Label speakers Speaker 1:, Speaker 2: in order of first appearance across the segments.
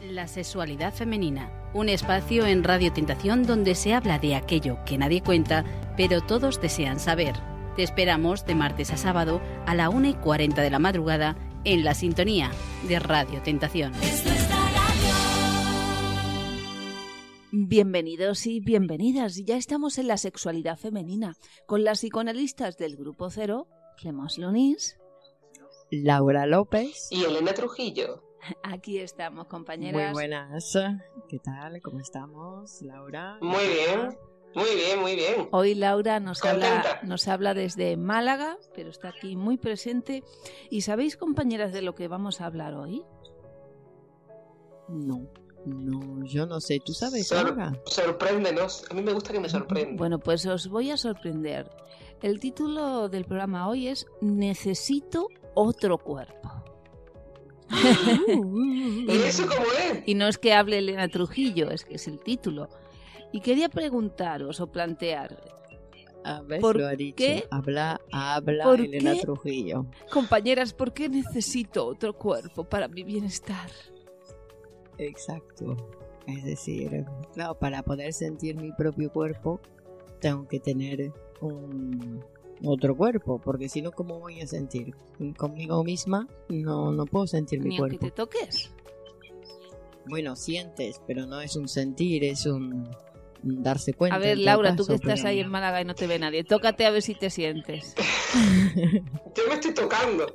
Speaker 1: La sexualidad femenina, un espacio en Radio Tentación donde se habla de aquello que nadie cuenta, pero todos desean saber. Te esperamos de martes a sábado a la 1:40 de la madrugada en la sintonía de Radio Tentación.
Speaker 2: Bienvenidos y bienvenidas. Ya estamos en la sexualidad femenina con las psicoanalistas del Grupo Cero, Clemence Lonís,
Speaker 3: Laura López
Speaker 4: y Elena Trujillo.
Speaker 2: Aquí estamos, compañeras.
Speaker 3: Muy buenas. ¿Qué tal? ¿Cómo estamos, Laura?
Speaker 4: Muy bien, muy bien, muy bien.
Speaker 2: Hoy Laura nos habla desde Málaga, pero está aquí muy presente. ¿Y sabéis, compañeras, de lo que vamos a hablar hoy?
Speaker 3: No, yo no sé. ¿Tú sabes, Laura?
Speaker 4: Sorpréndenos. A mí me gusta que me sorprenda.
Speaker 2: Bueno, pues os voy a sorprender. El título del programa hoy es Necesito otro cuerpo.
Speaker 4: ¿Y eso cómo es?
Speaker 2: Y no es que hable Elena Trujillo, es que es el título. Y quería preguntaros o plantear,
Speaker 3: a ver,
Speaker 2: ¿por
Speaker 3: lo ha dicho.
Speaker 2: qué?
Speaker 3: Habla
Speaker 2: ¿Por
Speaker 3: Elena
Speaker 2: qué?
Speaker 3: Trujillo.
Speaker 2: Compañeras, ¿por qué necesito otro cuerpo para mi bienestar?
Speaker 3: Exacto. Es decir, claro, para poder sentir mi propio cuerpo tengo que tener otro cuerpo, porque si no, ¿cómo voy a sentir? Conmigo misma no puedo sentir mi
Speaker 2: Ni
Speaker 3: cuerpo.
Speaker 2: aunque te toques.
Speaker 3: Bueno, sientes, pero no es un sentir, es un darse cuenta.
Speaker 2: A ver,
Speaker 3: en todo
Speaker 2: Laura,
Speaker 3: caso,
Speaker 2: tú que estás
Speaker 3: pero
Speaker 2: ahí en Málaga y no te ve nadie, tócate a ver si te sientes.
Speaker 4: Yo me estoy tocando.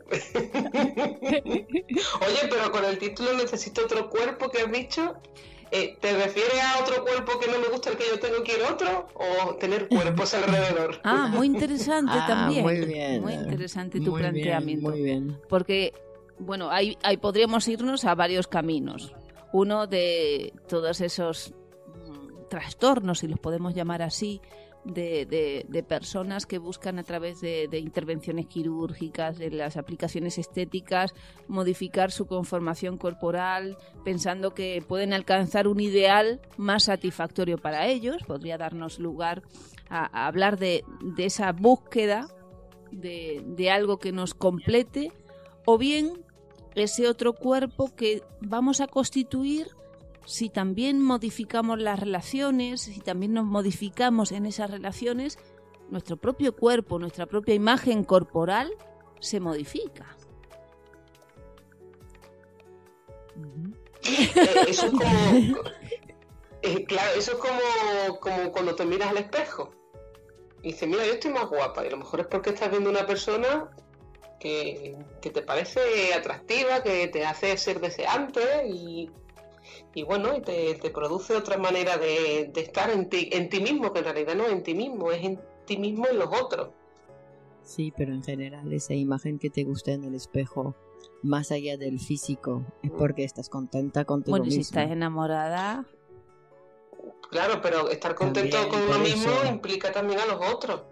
Speaker 4: Oye, pero con el título Necesito otro cuerpo que has dicho, ¿te refieres a otro cuerpo que no me gusta el que yo tengo, quiero otro? ¿O tener cuerpos alrededor?
Speaker 2: Ah, muy interesante también.
Speaker 3: Muy bien.
Speaker 2: Muy interesante tu
Speaker 3: Muy
Speaker 2: planteamiento.
Speaker 3: Bien, muy bien.
Speaker 2: Porque, bueno, ahí podríamos irnos a varios caminos. Uno de todos esos trastornos, si los podemos llamar así, de personas que buscan a través de intervenciones quirúrgicas, de las aplicaciones estéticas, modificar su conformación corporal, pensando que pueden alcanzar un ideal más satisfactorio para ellos. Podría darnos lugar a hablar de esa búsqueda de algo que nos complete, o bien ese otro cuerpo que vamos a constituir si también modificamos las relaciones, si también nos modificamos en esas relaciones, nuestro propio cuerpo, nuestra propia imagen corporal se modifica.
Speaker 4: Eso es como... claro, eso es como cuando te miras al espejo. Y dices, mira, yo estoy más guapa. Y a lo mejor es porque estás viendo una persona que te parece atractiva, que te hace ser deseante y bueno, y te produce otra manera de estar en ti mismo, que en realidad no es en ti mismo, es en ti mismo y los otros.
Speaker 3: Sí, pero en general esa imagen que te gusta en el espejo, más allá del físico, es porque estás contenta contigo misma.
Speaker 2: Bueno, si estás enamorada...
Speaker 4: Claro, pero estar contento
Speaker 3: También,
Speaker 4: con uno
Speaker 3: por
Speaker 4: mismo
Speaker 3: eso.
Speaker 4: Implica también a los otros.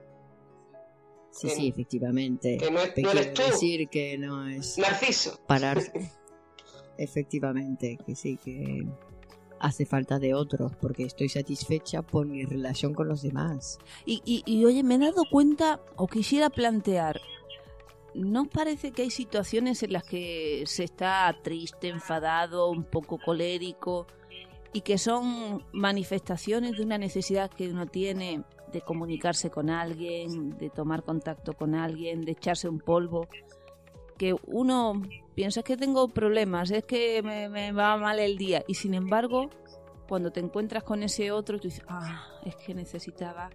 Speaker 3: Sí, efectivamente.
Speaker 4: Que no
Speaker 3: Quiero
Speaker 4: eres tú.
Speaker 3: decir que no es
Speaker 4: Narciso.
Speaker 3: pararse. Efectivamente, que sí, que hace falta de otros, porque estoy satisfecha por mi relación con los demás.
Speaker 2: Y oye, me he dado cuenta, o quisiera plantear, ¿no os parece que hay situaciones en las que se está triste, enfadado, un poco colérico, y que son manifestaciones de una necesidad que uno tiene de comunicarse con alguien, de tomar contacto con alguien, de echarse un polvo, que uno piensa que tengo problemas, es que me va mal el día, y sin embargo, cuando te encuentras con ese otro, tú dices, es que necesitaba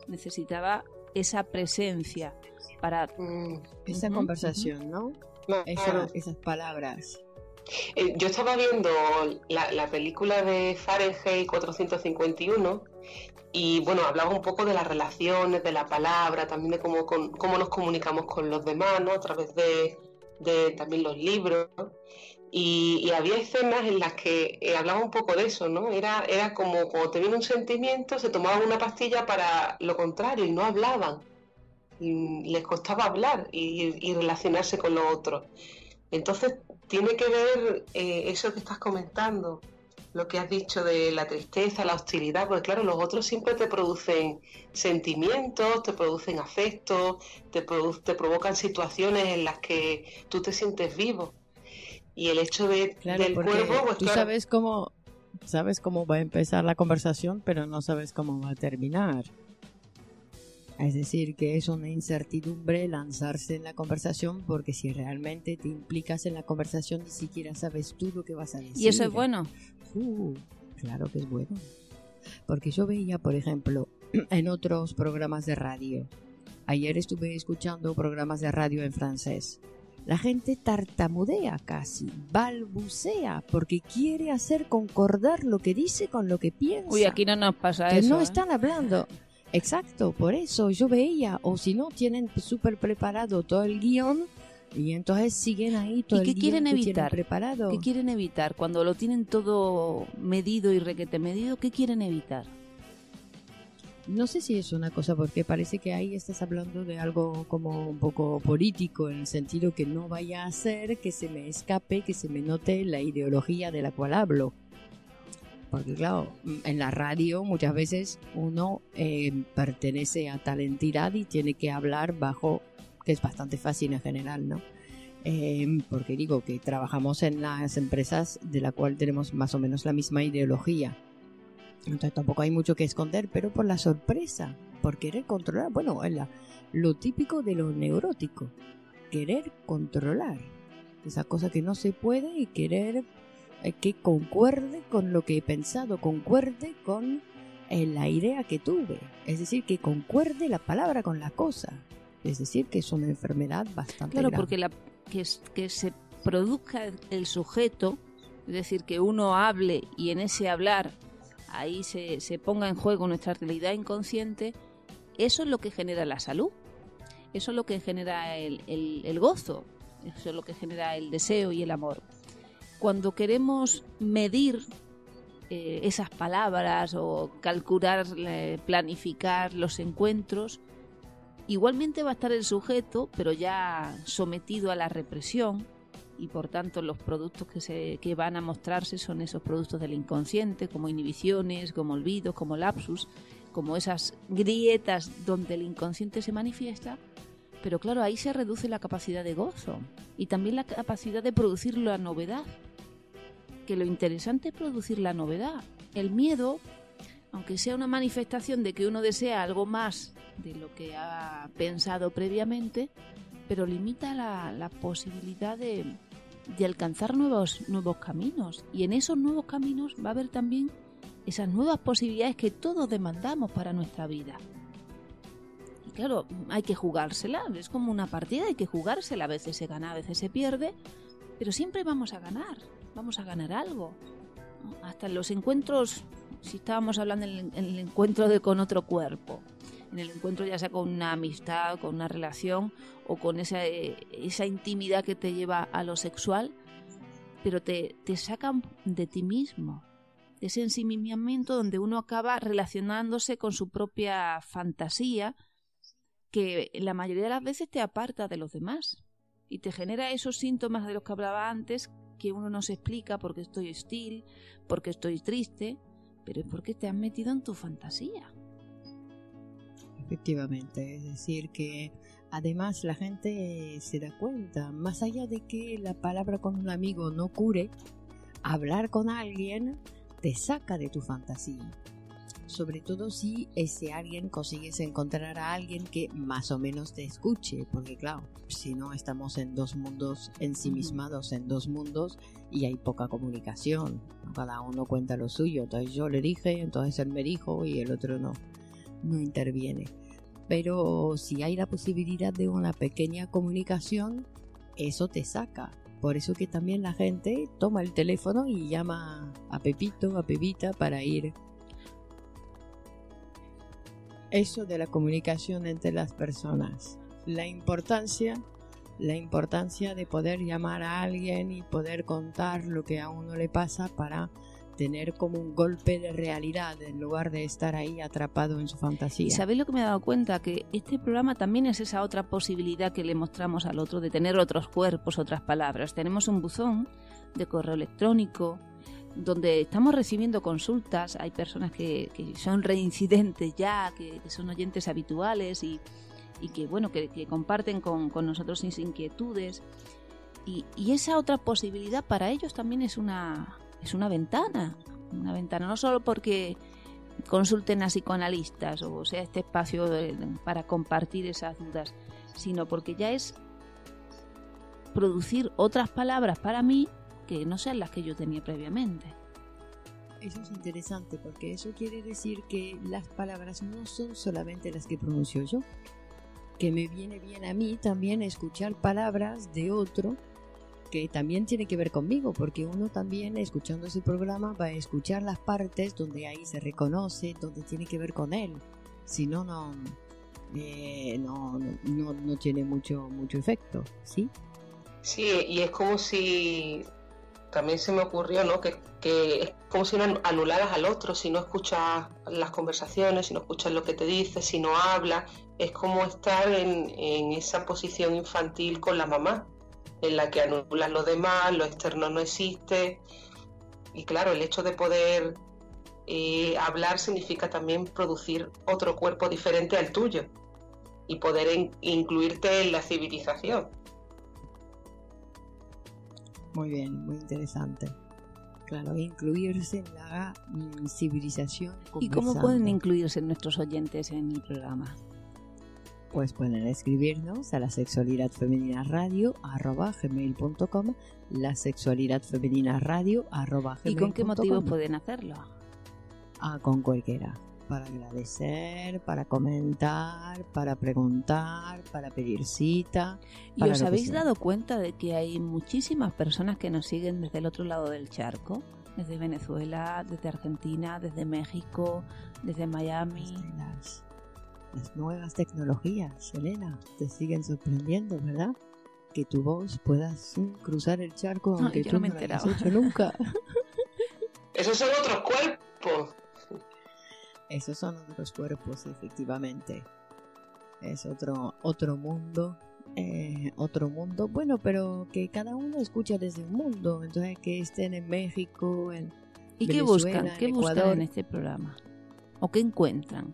Speaker 2: esa presencia para...
Speaker 3: Esa conversación, ¿no? Esas palabras.
Speaker 4: Yo estaba viendo la película de Fahrenheit 451 y bueno, hablaba un poco de las relaciones, de la palabra, también de cómo nos comunicamos con los demás, ¿no? A través de también los libros, y había escenas en las que hablaba un poco de eso, ¿no? Era como cuando te viene un sentimiento, se tomaban una pastilla para lo contrario y no hablaban, y les costaba hablar y relacionarse con los otros. Entonces tiene que ver eso que estás comentando, lo que has dicho de la tristeza, la hostilidad, porque claro, los otros siempre te producen sentimientos, te producen afectos, te provocan situaciones en las que tú te sientes vivo. Y el hecho del cuerpo, pues
Speaker 3: tú sabes cómo va a empezar la conversación, pero no sabes cómo va a terminar. Es decir, que es una incertidumbre lanzarse en la conversación, porque si realmente te implicas en la conversación ni siquiera sabes tú lo que vas a decir.
Speaker 2: ¿Y eso es bueno?
Speaker 3: Claro que es bueno. Porque yo veía, por ejemplo, en otros programas de radio. Ayer estuve escuchando programas de radio en francés. La gente tartamudea casi, balbucea, porque quiere hacer concordar lo que dice con lo que piensa.
Speaker 2: Uy, aquí no nos pasa
Speaker 3: que
Speaker 2: eso.
Speaker 3: No están hablando. Exacto, por eso yo veía, o si no, tienen súper preparado todo el guión y entonces siguen ahí todo el guión que tienen preparado.
Speaker 2: ¿Qué quieren evitar? Cuando lo tienen todo medido y requete medido, ¿qué quieren evitar?
Speaker 3: No sé si es una cosa, porque parece que ahí estás hablando de algo como un poco político, en el sentido que no vaya a ser que se me escape, que se me note la ideología de la cual hablo. Porque claro, en la radio muchas veces uno pertenece a tal entidad y tiene que hablar bajo, que es bastante fácil en general, ¿no? Porque digo que trabajamos en las empresas de la cual tenemos más o menos la misma ideología. Entonces tampoco hay mucho que esconder, pero por la sorpresa, por querer controlar, bueno, lo típico de lo neurótico, querer controlar, esa cosa que no se puede y querer que concuerde con lo que he pensado, concuerde con la idea que tuve, es decir, que concuerde la palabra con la cosa, es decir, que es una enfermedad bastante grave.
Speaker 2: Porque que se produzca el sujeto, es decir, que uno hable y en ese hablar ahí se ponga en juego nuestra realidad inconsciente, eso es lo que genera la salud, eso es lo que genera el gozo, eso es lo que genera el deseo y el amor. Cuando queremos medir esas palabras o calcular, planificar los encuentros, igualmente va a estar el sujeto, pero ya sometido a la represión, y por tanto los productos que van a mostrarse son esos productos del inconsciente, como inhibiciones, como olvidos, como lapsus, como esas grietas donde el inconsciente se manifiesta. Pero claro, ahí se reduce la capacidad de gozo y también la capacidad de producir la novedad, que lo interesante es producir la novedad. El miedo, aunque sea una manifestación de que uno desea algo más de lo que ha pensado previamente, pero limita la posibilidad de alcanzar nuevos caminos, y en esos nuevos caminos va a haber también esas nuevas posibilidades que todos demandamos para nuestra vida. Y claro, hay que jugársela, es como una partida, hay que jugársela, a veces se gana, a veces se pierde, pero siempre vamos a ganar algo. Hasta en los encuentros, si estábamos hablando en el encuentro con otro cuerpo, en el encuentro ya sea con una amistad, con una relación o con esa intimidad que te lleva a lo sexual, pero te sacan de ti mismo, de ese ensimismamiento donde uno acaba relacionándose con su propia fantasía, que la mayoría de las veces te aparta de los demás y te genera esos síntomas de los que hablaba antes, que uno no se explica porque estoy hostil, porque estoy triste, pero es porque te has metido en tu fantasía.
Speaker 3: Efectivamente, es decir que además la gente se da cuenta, más allá de que la palabra con un amigo no cure, hablar con alguien te saca de tu fantasía. Sobre todo si ese alguien consigues encontrar a alguien que más o menos te escuche, porque claro, si no estamos en dos mundos ensimismados, en dos mundos, y hay poca comunicación, cada uno cuenta lo suyo, entonces yo le dije, entonces él me dijo y el otro no interviene. Pero si hay la posibilidad de una pequeña comunicación, eso te saca. Por eso que también la gente toma el teléfono y llama a Pepito, a Pepita para ir. Eso de la comunicación entre las personas, la importancia de poder llamar a alguien y poder contar lo que a uno le pasa para tener como un golpe de realidad en lugar de estar ahí atrapado en su fantasía.
Speaker 2: ¿Y sabéis lo que me he dado cuenta? Que este programa también es esa otra posibilidad que le mostramos al otro de tener otros cuerpos, otras palabras. Tenemos un buzón de correo electrónico donde estamos recibiendo consultas. Hay personas que son reincidentes ya, que son oyentes habituales y que bueno, que comparten con nosotros sus inquietudes. Y esa otra posibilidad para ellos también es una ventana. Una ventana, no solo porque consulten a psicoanalistas o sea este espacio para compartir esas dudas, sino porque ya es producir otras palabras para mí que no sean las que yo tenía previamente.
Speaker 3: Eso es interesante porque eso quiere decir que las palabras no son solamente las que pronuncio yo, que me viene bien a mí también escuchar palabras de otro que también tiene que ver conmigo, porque uno también escuchando ese programa va a escuchar las partes donde ahí se reconoce, donde tiene que ver con él. Si no, no tiene mucho efecto, ¿sí?
Speaker 4: Sí, y es como si, también se me ocurrió, ¿no? Que es como si no anularas al otro, si no escuchas las conversaciones, si no escuchas lo que te dice, si no hablas, es como estar en esa posición infantil con la mamá, en la que anulas lo demás, lo externo no existe. Y claro, el hecho de poder hablar significa también producir otro cuerpo diferente al tuyo y poder incluirte en la civilización.
Speaker 3: Muy bien, muy interesante. Claro, incluirse en la civilización.
Speaker 2: ¿Y cómo pueden incluirse nuestros oyentes en el programa?
Speaker 3: Pues pueden escribirnos a lasexualidadfemeninaradio@gmail.com, lasexualidadfemeninaradio@gmail.com.
Speaker 2: ¿Y con qué motivos pueden hacerlo?
Speaker 3: Con cualquiera. Para agradecer, para comentar, para preguntar, para pedir cita.
Speaker 2: ¿Y os habéis dado cuenta de que hay muchísimas personas que nos siguen desde el otro lado del charco? Desde Venezuela, desde Argentina, desde México, desde Miami.
Speaker 3: Las nuevas tecnologías, Elena, te siguen sorprendiendo, ¿verdad? Que tu voz puedas cruzar el charco aunque tú no lo hayas hecho nunca.
Speaker 4: Esos son otros cuerpos.
Speaker 3: Esos son otros cuerpos, efectivamente. Es otro mundo. Otro mundo. Bueno, pero que cada uno escucha desde un mundo. Entonces, que estén en México, en
Speaker 2: ¿Y
Speaker 3: Venezuela,
Speaker 2: qué buscan en este programa? ¿O qué encuentran?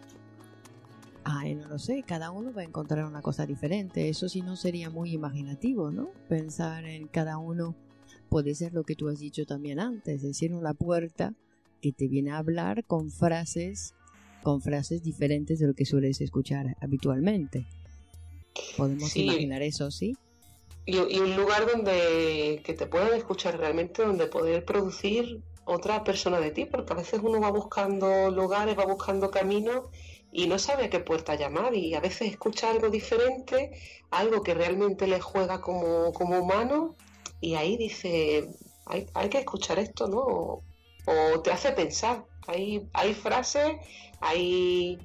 Speaker 3: No lo sé, cada uno va a encontrar una cosa diferente. Eso sí no sería muy imaginativo, ¿no? Pensar en cada uno puede ser lo que tú has dicho también antes, es decir, una puerta que te viene a hablar con frases diferentes de lo que sueles escuchar habitualmente. Podemos imaginar eso, ¿sí?
Speaker 4: Y un lugar donde que te puedan escuchar realmente, donde poder producir otra persona de ti, porque a veces uno va buscando lugares, va buscando caminos y no sabe a qué puerta llamar, y a veces escucha algo diferente, algo que realmente le juega como humano, y ahí dice, hay que escuchar esto, ¿no? O te hace pensar. Hay frases, hay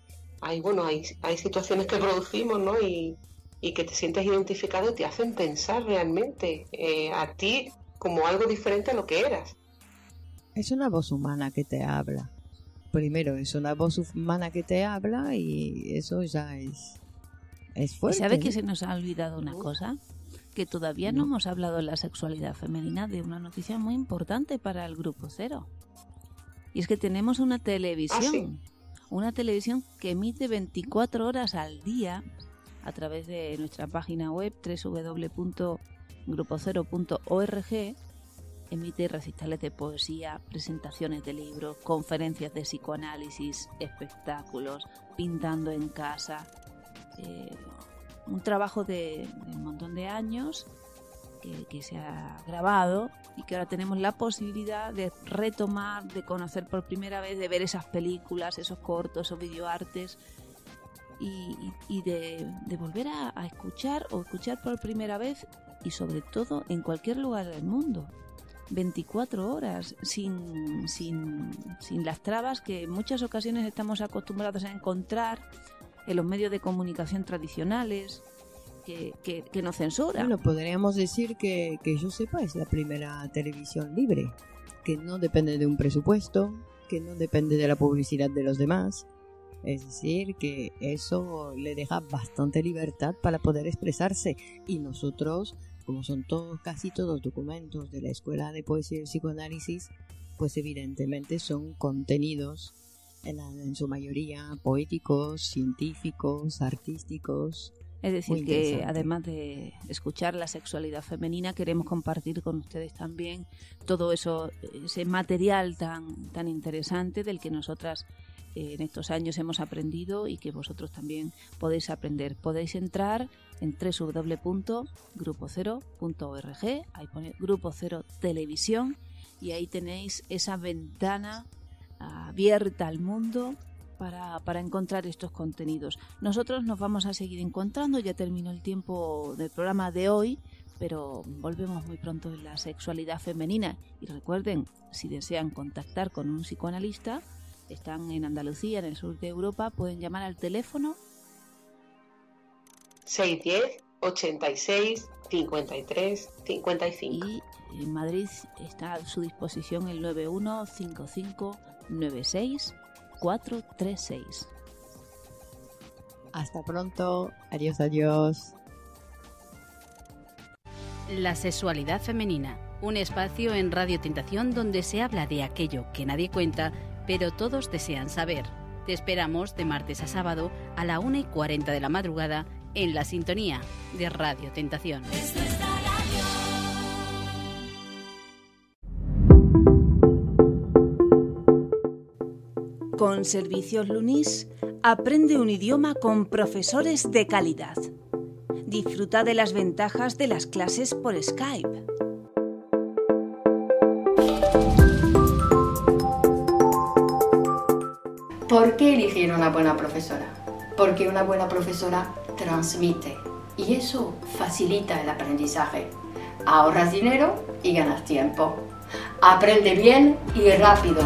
Speaker 4: situaciones que producimos, ¿no? Y que te sientes identificado y te hacen pensar realmente a ti como algo diferente a lo que eras.
Speaker 3: Es una voz humana que te habla. Primero es una voz humana que te habla y eso ya es fuerte.
Speaker 2: ¿Y sabe que se nos ha olvidado una cosa? Que todavía no hemos hablado en la sexualidad femenina de una noticia muy importante para el Grupo Cero. Y es que tenemos una televisión.
Speaker 4: ¿Sí?
Speaker 2: Una televisión que emite 24 horas al día a través de nuestra página web www.grupocero.org. Emite recitales de poesía, presentaciones de libros, conferencias de psicoanálisis, espectáculos, pintando en casa. Un trabajo de un montón de años que se ha grabado y que ahora tenemos la posibilidad de retomar, de conocer por primera vez, de ver esas películas, esos cortos, esos videoartes y de volver a escuchar o escuchar por primera vez y sobre todo en cualquier lugar del mundo. 24 horas sin las trabas que en muchas ocasiones estamos acostumbrados a encontrar en los medios de comunicación tradicionales que nos censuran.
Speaker 3: Bueno, podríamos decir que yo sepa es la primera televisión libre, que no depende de un presupuesto, que no depende de la publicidad de los demás. Es decir, que eso le deja bastante libertad para poder expresarse, y nosotros, como son casi todos documentos de la Escuela de Poesía y Psicoanálisis, pues evidentemente son contenidos en su mayoría poéticos, científicos, artísticos,
Speaker 2: Es decir, que además de escuchar la sexualidad femenina, queremos compartir con ustedes también todo eso, ese material tan interesante del que nosotras en estos años hemos aprendido y que vosotros también podéis aprender. Podéis entrar en www.grupocero.org, ahí pone Grupo Cero Televisión, y ahí tenéis esa ventana abierta al mundo para encontrar estos contenidos. Nosotros nos vamos a seguir encontrando, ya terminó el tiempo del programa de hoy, pero volvemos muy pronto en la sexualidad femenina. Y recuerden, si desean contactar con un psicoanalista, están en Andalucía, en el sur de Europa, pueden llamar al teléfono
Speaker 4: 610 86 53 55.
Speaker 2: Y en Madrid está a su disposición el 91 55 96 436.
Speaker 3: Hasta pronto. Adiós, adiós.
Speaker 1: La sexualidad femenina, un espacio en Radio Tentación donde se habla de aquello que nadie cuenta, pero todos desean saber. Te esperamos de martes a sábado a la 1:40 de la madrugada en la sintonía de Radio Tentación.
Speaker 2: Con Servicios Lunis, aprende un idioma con profesores de calidad. Disfruta de las ventajas de las clases por Skype.
Speaker 5: ¿Por qué elegir una buena profesora? Porque una buena profesora transmite y eso facilita el aprendizaje. Ahorras dinero y ganas tiempo. Aprende bien y rápido.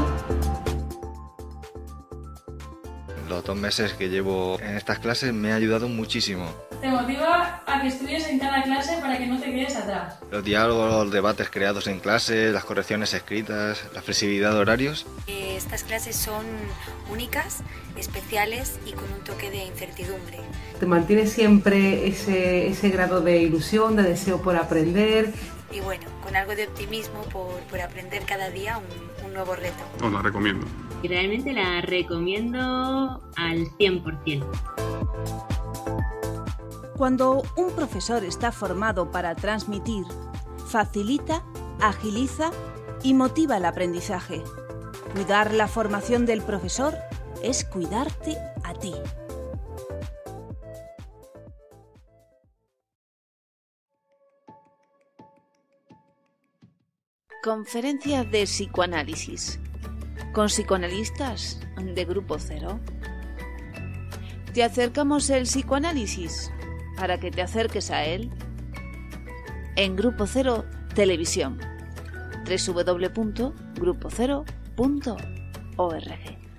Speaker 6: Los 2 meses que llevo en estas clases me ha ayudado muchísimo.
Speaker 7: Te motiva a que estudies en cada clase para que no te quedes atrás.
Speaker 6: Los diálogos, los debates creados en clase, las correcciones escritas, la flexibilidad de horarios.
Speaker 8: Estas clases son únicas, especiales y con un toque de incertidumbre.
Speaker 9: Te mantiene siempre ese grado de ilusión, de deseo por aprender.
Speaker 8: Y bueno, con algo de optimismo por aprender cada día un nuevo reto.
Speaker 10: Os la recomiendo.
Speaker 11: Y realmente la recomiendo al 100%.
Speaker 2: Cuando un profesor está formado para transmitir, facilita, agiliza y motiva el aprendizaje. Cuidar la formación del profesor es cuidarte a ti. Conferencias de psicoanálisis con psicoanalistas de Grupo Cero. Te acercamos el psicoanálisis para que te acerques a él en Grupo Cero Televisión, www.grupocero.org.